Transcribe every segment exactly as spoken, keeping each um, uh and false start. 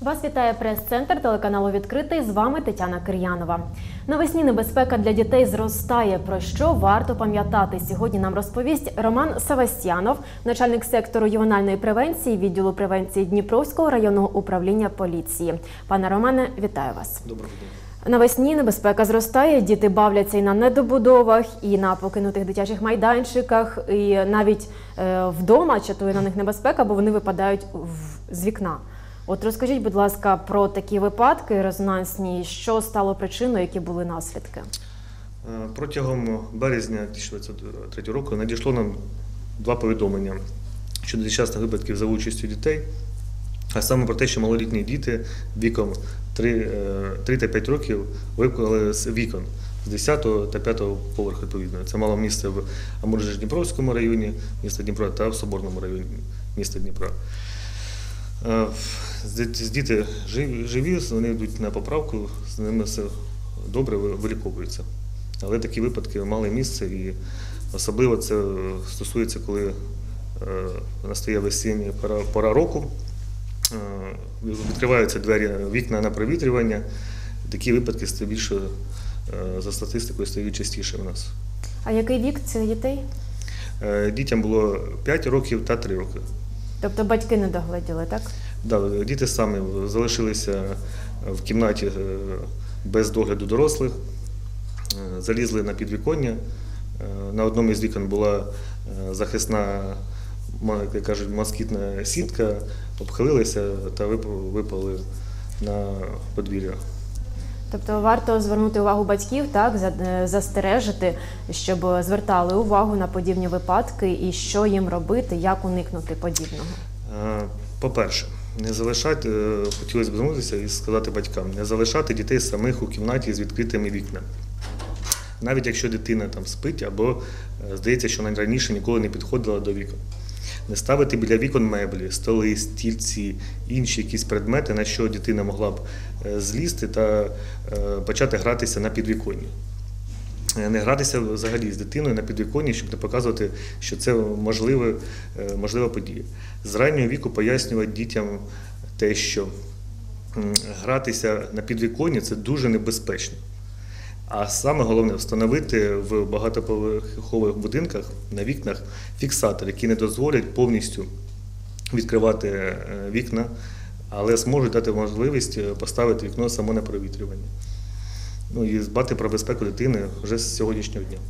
Вас вітає прес-центр телеканалу «Відкритий». З вами Тетяна Кир'янова. Навесні небезпека для дітей зростає. Про що варто пам'ятати? Сьогодні нам розповість Роман Савастьянов, начальник сектору ювенальної превенції відділу превенції Дніпровського районного управління поліції. Пане Романе, вітаю вас. Доброго дня. Навесні небезпека зростає, діти бавляться і на недобудовах, і на покинутих дитячих майданчиках, і навіть е, вдома чатує на них небезпека, бо вони випадають в, з вікна. От розкажіть, будь ласка, про такі випадки резонансні, що стало причиною, які були наслідки? Протягом березня дві тисячі двадцять третього року надійшло нам два повідомлення щодо нещасних випадків за участю дітей, а саме про те, що малолітні діти віком три та п'ять років випали з вікон з десятого та п'ятого поверху відповідно. Це мало місце в Амуржич-Дніпровському районі міста Дніпра та в Соборному районі міста Дніпра. Діти живі, вони йдуть на поправку, з ними все добре, виліковуються. Але такі випадки мали місце, і особливо це стосується, коли настає весіння пора, пора року, відкриваються двері, вікна на провітрювання. Такі випадки стають більше, за статистикою, стають частіше у нас. А який вік цих дітей? Дітям було п'ять років та три роки. Тобто батьки не догледіли, так? Так, да, діти самі залишилися в кімнаті без догляду дорослих, залізли на підвіконня. На одному із вікон була захисна, як кажуть, москітна сітка, обхилилися та випали на подвір'я. Тобто варто звернути увагу батьків, так, застережити, щоб звертали увагу на подібні випадки і що їм робити, як уникнути подібного? По-перше, не залишати, хотілося б звернутися і сказати батькам, не залишати дітей самих у кімнаті з відкритими вікнами. Навіть якщо дитина там спить або здається, що раніше ніколи не підходила до вікон. Не ставити біля вікон меблі, столи, стільці, інші якісь предмети, на що дитина могла б злізти та почати гратися на підвіконні. Не гратися взагалі з дитиною на підвіконні, щоб не показувати, що це можлива, можлива подія. З раннього віку пояснювати дітям те, що гратися на підвіконні – це дуже небезпечно. А саме головне – встановити в багатоповерхових будинках на вікнах фіксатор, які не дозволять повністю відкривати вікна, але зможуть дати можливість поставити вікно само на провітрювання. Ну і дбати про безпеку дитини вже з сьогоднішнього дня.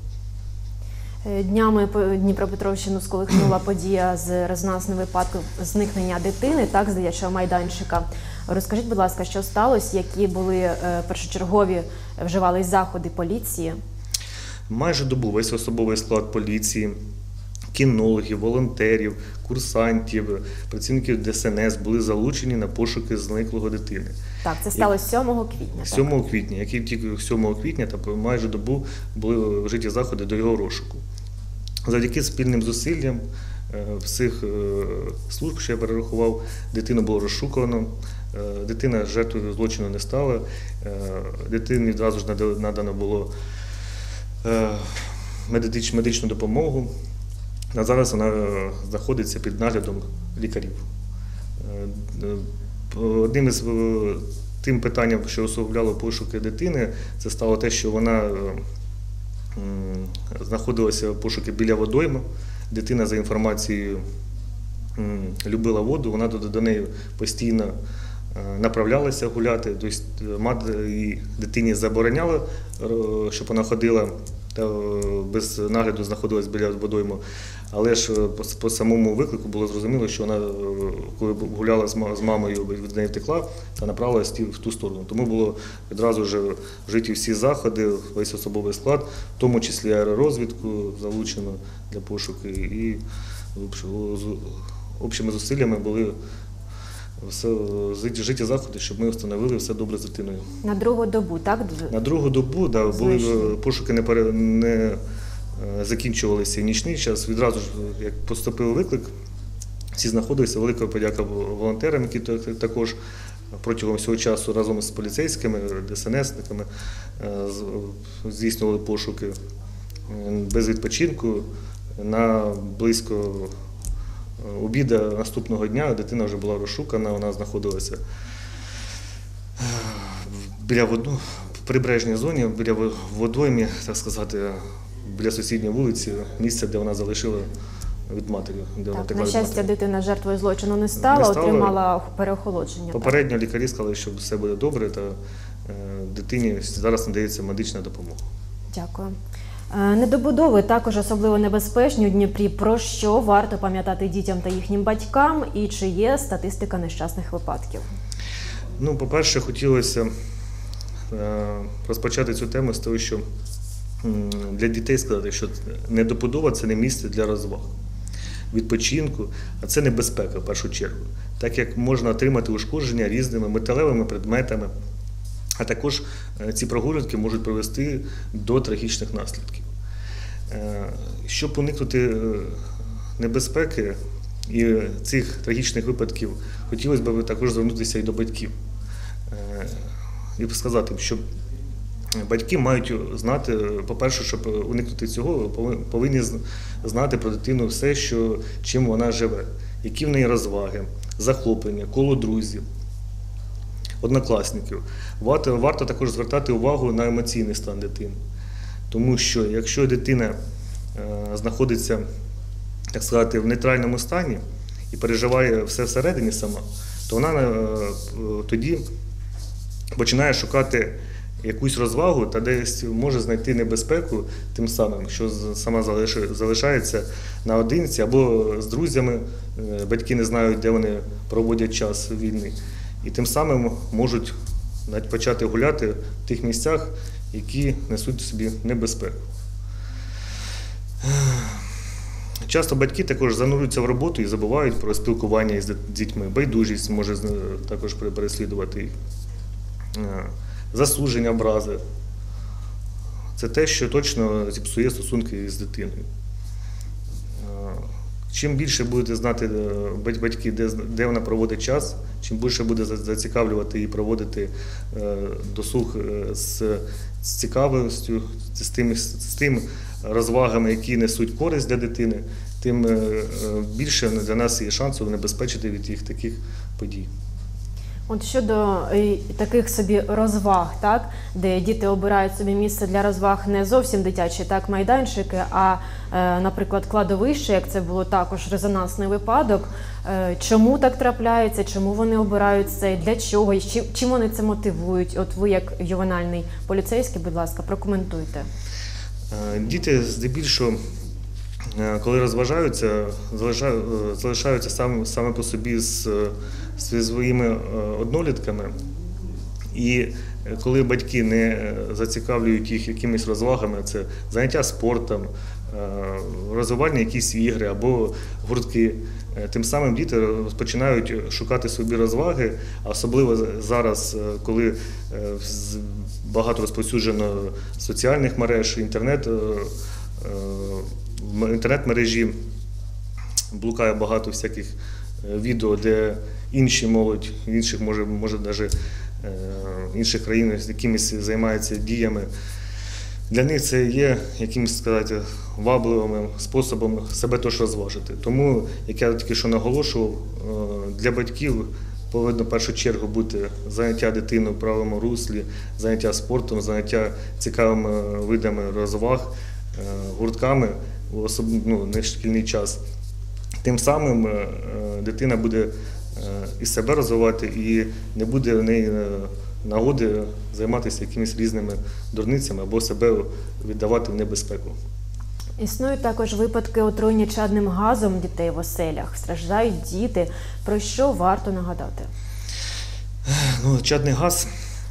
Днями Дніпропетровщину сколихнула подія з резонансним випадком зникнення дитини, так, з дитячого майданчика. Розкажіть, будь ласка, що сталося, які були першочергові вживались заходи поліції? Майже добу весь особовий склад поліції, кінологів, волонтерів, курсантів, працівників Д С Н С були залучені на пошуки зниклого дитини. Так, це сталося сьомого квітня. сьомого квітня, які тільки сьомого квітня, та майже добу були вжиті заходи до його розшуку. Завдяки спільним зусиллям всіх служб, що я перерахував, дитину було розшукано, дитина жертвою злочину не стала, дитині одразу ж надано було медичну допомогу. А зараз вона знаходиться під наглядом лікарів. Одним із тим питанням, що усугубляло пошуки дитини, це стало те, що вона знаходилася в пошуки біля водойми. Дитина, за інформацією, любила воду, вона до неї постійно направлялася гуляти. Тобто мати і дитині забороняла, щоб вона ходила та без нагляду знаходилась біля водойми. Але ж по, по самому виклику було зрозуміло, що вона, коли гуляла з мамою, від неї втекла та направилась в ту сторону. Тому було відразу ж вжиті всі заходи, весь особовий склад, в тому числі аеророзвідку залучено для пошуку. І общими зусиллями були вжиті заходи, щоб ми встановили все добре з дитиною. На другу добу, так? На другу добу, да, були пошуки не, пере, не закінчувалися нічний час. Відразу ж, як поступив виклик, всі знаходилися. Велика подяка волонтерам, які також протягом всього часу разом з поліцейськими, Д С Н С-никами здійснювали пошуки без відпочинку. На близько обіду наступного дня дитина вже була розшукана, вона знаходилася біля вод... ну, в прибережній зоні, біля во- водоймі, так сказати, біля сусідньої вулиці, місце, де вона залишила від матері, де вона Так, втекла на від щастя, матері. дитина жертвою злочину не стала, Не стала. отримала переохолодження. так? Попередньо лікарі сказали, що все буде добре, та е, дитині зараз надається медична допомога. Дякую. Е, Недобудови також особливо небезпечні у Дніпрі. Про що варто пам'ятати дітям та їхнім батькам, і чи є статистика нещасних випадків? Ну, по-перше, хотілося е, розпочати цю тему з того, що м, для дітей сказати, що недобудова – це не місце для розваг, відпочинку, а це небезпека в першу чергу, так як можна отримати ушкодження різними металевими предметами, а також е, ці прогулянки можуть привести до трагічних наслідків. Е, Щоб уникнути е, небезпеки і цих трагічних випадків, хотілося б також звернутися і до батьків. Е, І сказати, що батьки мають знати, по-перше, щоб уникнути цього, повинні знати про дитину все, що, чим вона живе, які в неї розваги, захоплення, коло друзів, однокласників. Варто, варто також звертати увагу на емоційний стан дитини. Тому що якщо дитина е, знаходиться, так сказати, в нейтральному стані і переживає все всередині сама, то вона е, тоді починає шукати якусь розвагу та десь може знайти небезпеку тим самим, що сама залишається наодинці або з друзями, батьки не знають, де вони проводять час вільний. І тим самим можуть навіть почати гуляти в тих місцях, які несуть собі небезпеку. Часто батьки також занурюються в роботу і забувають про спілкування із дітьми. Байдужість може також переслідувати їх. Засудження, образи. Це те, що точно зіпсує стосунки з дитиною. Чим більше будете знати батьки, де, де вона проводить час, чим більше буде зацікавлювати і проводити досуг з, з цікавістю, з тими, з тим розвагами, які несуть користь для дитини, тим більше для нас є шансу небезпечити від їх таких подій. От щодо е, таких собі розваг, так, де діти обирають собі місце для розваг не зовсім дитячі, так, майданчики, а, е, наприклад, кладовище, як це було також резонансний випадок. Е, чому так трапляється, чому вони обирають це, для чого, і чим, чим вони це мотивують? От ви, як ювенальний поліцейський, будь ласка, прокоментуйте. Діти здебільшого, коли розважаються, залишаються саме, саме по собі з, зі своїми однолітками. І коли батьки не зацікавлюють їх якимись розвагами, це заняття спортом, розвивальні якісь ігри або гуртки, тим самим діти починають шукати собі розваги, а особливо зараз, коли багато розповсюджено соціальних мереж, інтернет, в інтернет-мережі блукає багато всяких відео, де інші молодь, інших, може, може навіть інших країн з якимись займаються діями. Для них це є якимось, сказати, вабливим способом себе теж розважити. Тому, як я тільки що наголошував, для батьків повинно в першу чергу бути заняття дитини в правильному руслі, заняття спортом, заняття цікавими видами розваг, гуртками, ну, не в шкільний час. Тим самим дитина буде і себе розвивати, і не буде в неї нагоди займатися якимись різними дурницями або себе віддавати в небезпеку. Існують також випадки отруєння чадним газом дітей в оселях. Страждають діти. Про що варто нагадати? Ну, чадний газ,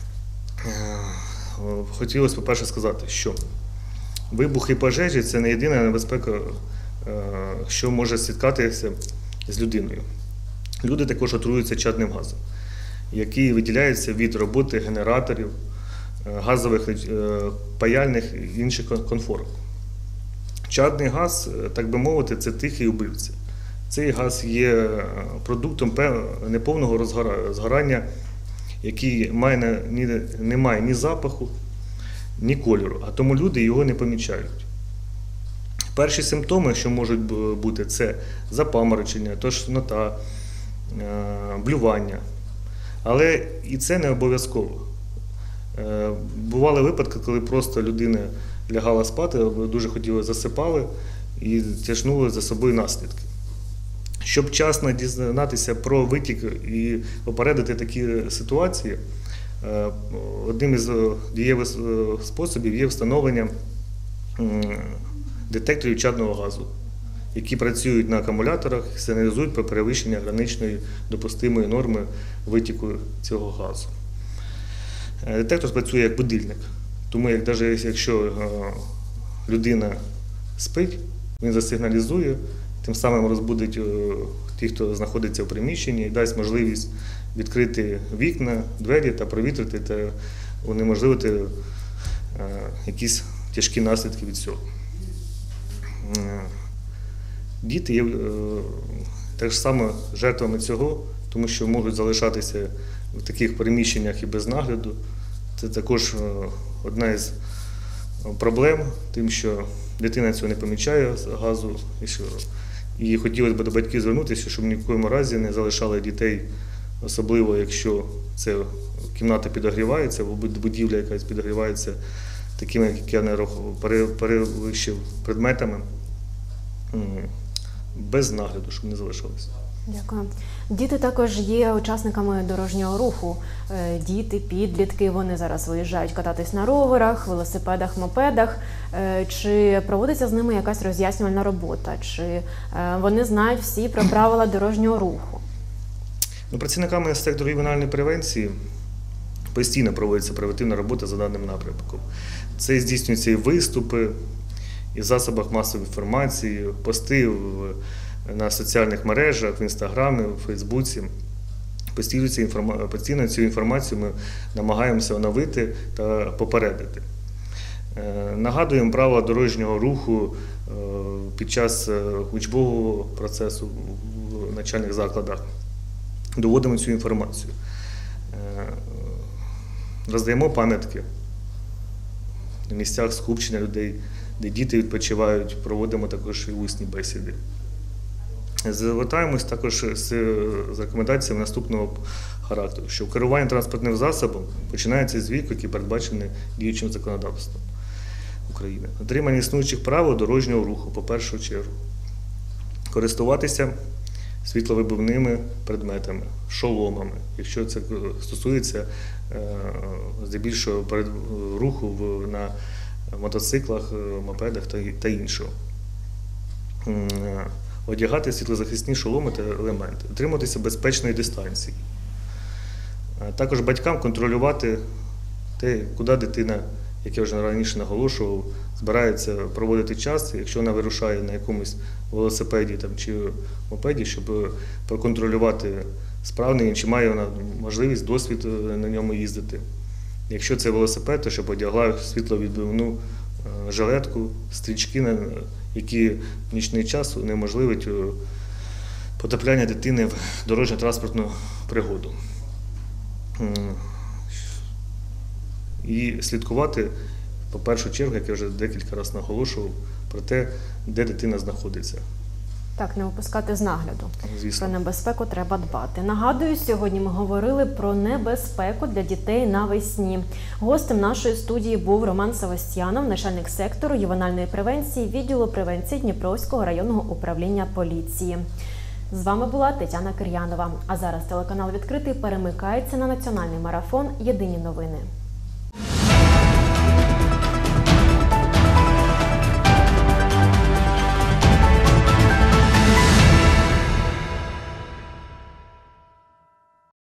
хотілося, по-перше, сказати, що вибухи і пожежі – це не єдина небезпека, що може стикатися з людиною. Люди також отруюються чадним газом, який виділяється від роботи генераторів, газових паяльних і інших конфорок. Чадний газ, так би мовити, це тихий убивця. Цей газ є продуктом неповного згорання, який має, не має ні запаху, ні кольору, а тому люди його не помічають. Перші симптоми, що можуть бути, це запаморочення, тошнота, блювання. Але і це не обов'язково. Е, Бували випадки, коли просто людина лягала спати, або дуже хотіла засипали і тягнули за собою наслідки. Щоб вчасно дізнатися про витік і попередити такі ситуації, одним із дієвих способів є встановлення детекторів чадного газу, які працюють на акумуляторах і сигналізують про перевищення граничної допустимої норми витіку цього газу. Детектор працює як будильник, тому як навіть якщо людина спить, він засигналізує, тим самим розбудить тих, хто знаходиться в приміщенні, і дасть можливість відкрити вікна, двері та провітрити та унеможливити якісь тяжкі наслідки від цього. Діти є так само жертвами цього, тому що можуть залишатися в таких приміщеннях і без нагляду. Це також одна із проблем, тим, що дитина цього не помічає газу. І, що, і хотілося б до батьків звернутися, щоб ні в якому разі не залишали дітей, особливо якщо це кімната підогрівається, або будівля якась підогрівається такими, як я не перевищив, предметами, без нагляду, щоб не залишалися. Дякую. Діти також є учасниками дорожнього руху. Діти, підлітки, вони зараз виїжджають кататись на роверах, велосипедах, мопедах. Чи проводиться з ними якась роз'яснювальна робота? Чи вони знають всі про правила дорожнього руху? Ну, працівниками сектору ювенальної превенції постійно проводиться превентивна робота за даним напрямком. Це здійснюються і виступи, і в засобах масової інформації, пости в на соціальних мережах, в Інстаграмі, в Фейсбуці. Постійно, постійно цю інформацію ми намагаємося оновити та попередити. Нагадуємо правила дорожнього руху під час учбового процесу в навчальних закладах. Доводимо цю інформацію. Роздаємо пам'ятки на місцях скупчення людей, де діти відпочивають, проводимо також і усні бесіди. Звертаємось також з рекомендаціями наступного характеру, що керування транспортним засобом починається з віку, який передбачений діючим законодавством України. Дотримання існуючих правил дорожнього руху, по першу чергу. Користуватися світловибивними предметами, шоломами, якщо це стосується здебільшого руху на мотоциклах, мопедах та іншого. Одягати світлозахисні шоломи та елементи, дотримуватися безпечної дистанції. Також батькам контролювати те, куди дитина, як я вже раніше наголошував, збирається проводити час, якщо вона вирушає на якомусь велосипеді там, чи мопеді, щоб проконтролювати справний він, чи має вона можливість, досвід на ньому їздити. Якщо це велосипед, то щоб одягла світловідбивну жилетку, стрічки, які в нічний час унеможливить потрапляння дитини в дорожньо-транспортну пригоду. І слідкувати, по першу чергу, як я вже декілька разів наголошував, про те, де дитина знаходиться. Так, не опускати з нагляду. Звісно. Про небезпеку треба дбати. Нагадую, сьогодні ми говорили про небезпеку для дітей навесні. Гостем нашої студії був Роман Севастьянов, начальник сектору ювенальної превенції відділу превенції Дніпровського районного управління поліції. З вами була Тетяна Кир'янова. А зараз телеканал «Відкритий» перемикається на національний марафон «Єдині новини».